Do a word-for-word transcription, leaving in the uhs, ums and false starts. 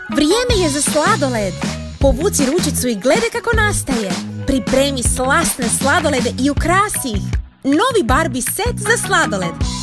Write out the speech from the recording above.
Vrijeme je za sladoled. Povuci ručicu i gledaj kako nastaje. Pripremi slasne sladolede i ukrasi ih. Novi Barbie set za sladoled.